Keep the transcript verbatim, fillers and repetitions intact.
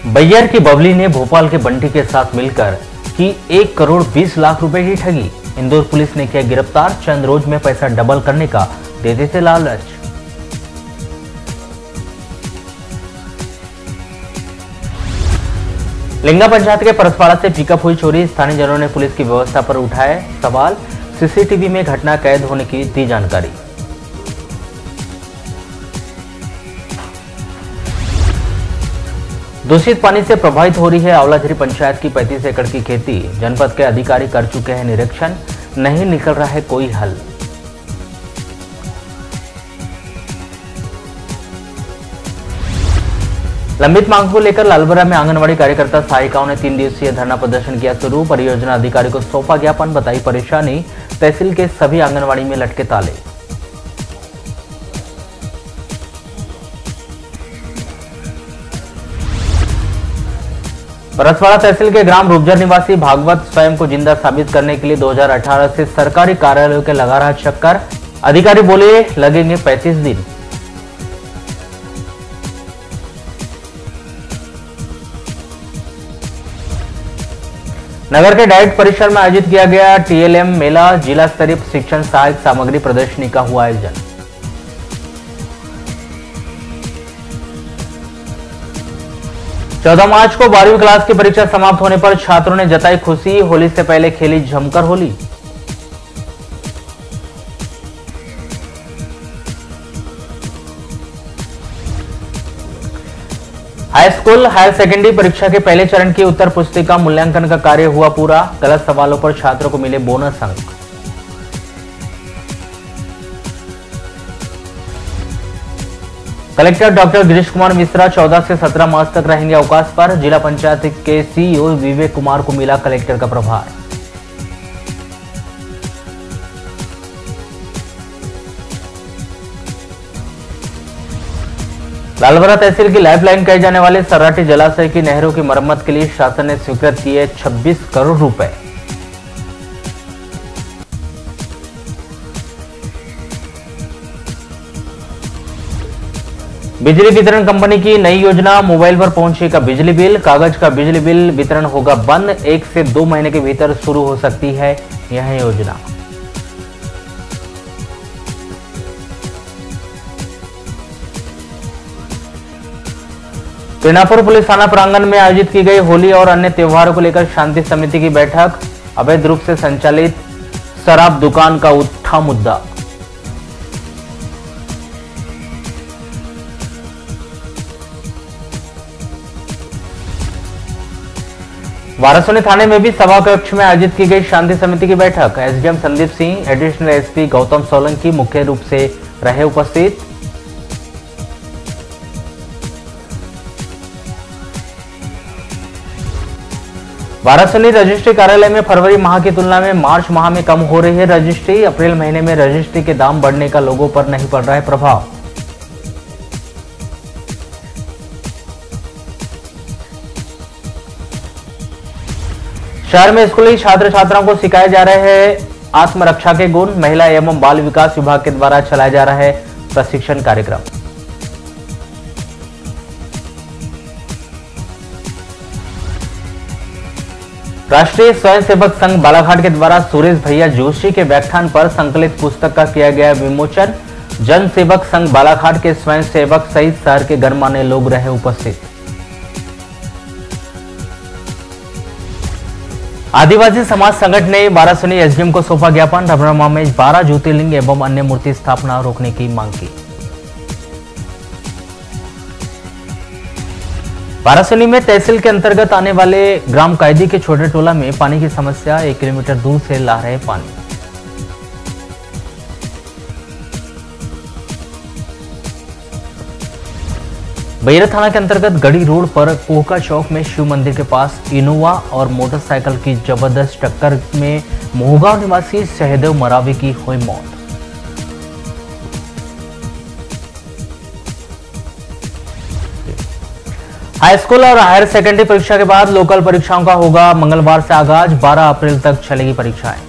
बैयर की बबली ने भोपाल के बंटी के साथ मिलकर की एक करोड़ बीस लाख रुपए की ठगी। इंदौर पुलिस ने किया गिरफ्तार। चंद रोज में पैसा डबल करने का देते थे लालच। लिंगा पंचायत के परसवाड़ा से पिकअप हुई चोरी। स्थानीय जनों ने पुलिस की व्यवस्था पर उठाए सवाल। सीसीटीवी में घटना कैद होने की दी जानकारी। दूषित पानी से प्रभावित हो रही है आंवलाझरी पंचायत की पैंतीस एकड़ की खेती। जनपद के अधिकारी कर चुके हैं निरीक्षण, नहीं निकल रहा है कोई हल। लंबित मांग को लेकर लालबरा में आंगनवाड़ी कार्यकर्ता सहायिकाओं ने तीन दिवसीय धरना प्रदर्शन किया शुरू। परियोजना अधिकारी को सौंपा ज्ञापन, बताई परेशानी। तहसील के सभी आंगनवाड़ी में लटके ताले। परसवाड़ा तहसील के ग्राम रूपजर निवासी भागवत स्वयं को जिंदा साबित करने के लिए दो हज़ार अठारह से सरकारी कार्यालयों के लगा रहा चक्कर। अधिकारी बोले लगेंगे पैंतीस दिन। नगर के डाइट परिसर में आयोजित किया गया टीएलएम मेला। जिला स्तरीय शिक्षण सहायक सामग्री प्रदर्शनी का हुआ आयोजन। चौदह मार्च को बारहवीं क्लास की परीक्षा समाप्त होने पर छात्रों ने जताई खुशी। होली से पहले खेली जमकर Holi. High school higher secondary परीक्षा के पहले चरण की उत्तर पुस्तिका मूल्यांकन का कार्य हुआ पूरा। गलत सवालों पर छात्रों को मिले बोनस अंक। कलेक्टर डॉक्टर गिरीश कुमार मिश्रा चौदह से सत्रह मार्च तक रहेंगे अवकाश पर। जिला पंचायत के सीईओ विवेक कुमार को मिला कलेक्टर का प्रभार। लालबरा तहसील की लाइफलाइन कहे जाने वाले सर्राटी जलाशय की नहरों की मरम्मत के लिए शासन ने स्वीकृत किए छब्बीस करोड़ रुपए। बिजली वितरण कंपनी की नई योजना। मोबाइल पर पहुंचेगा बिजली बिल। कागज का बिजली बिल वितरण होगा बंद। एक से दो महीने के भीतर शुरू हो सकती है यह योजना। त्रिनापुर पुलिस थाना प्रांगण में आयोजित की गई होली और अन्य त्योहारों को लेकर शांति समिति की बैठक। अवैध रूप से संचालित शराब दुकान का उठा मुद्दा। वारासोनी थाने में भी सभा कक्ष में आयोजित की गई शांति समिति की बैठक। SDM Sandeep Singh, additional SP Gautam Solanki मुख्य रूप से रहे उपस्थित। वारासोनी रजिस्ट्री कार्यालय में फरवरी माह की तुलना में मार्च माह में कम हो रही है रजिस्ट्री। अप्रैल महीने में रजिस्ट्री के दाम बढ़ने का लोगों पर नहीं पड़ रहा है प्रभाव। शहर में स्कूली छात्र छात्राओं को सिखाए जा रहे हैं आत्मरक्षा के गुण। महिला एवं बाल विकास विभाग के द्वारा चलाया जा रहा है प्रशिक्षण कार्यक्रम। राष्ट्रीय स्वयंसेवक संघ बालाघाट के द्वारा सुरेश भैया जोशी के व्याख्यान पर संकलित पुस्तक का किया गया विमोचन। जन सेवक संघ बालाघाट के स्वयंसेवक सहित शहर के गणमान्य लोग रहे उपस्थित। आदिवासी समाज संगठन ने वारासोनी एसडीएम को सौंपा ज्ञापन। रबरमा में बारह ज्योतिर्लिंग एवं अन्य मूर्ति स्थापना रोकने की मांग की। वारासोनी में तहसील के अंतर्गत आने वाले ग्राम कैदी के छोटे टोला में पानी की समस्या। एक किलोमीटर दूर से ला रहे पानी। बैरा थाना के अंतर्गत गढ़ी रोड पर कोहका चौक में शिव मंदिर के पास इनोवा और मोटरसाइकिल की जबरदस्त टक्कर में मोहगांव निवासी सहदेव मरावी की हुई मौत। हाई स्कूल और हायर सेकेंडरी परीक्षा के बाद लोकल परीक्षाओं का होगा मंगलवार से आगाज। बारह अप्रैल तक चलेगी परीक्षाएं।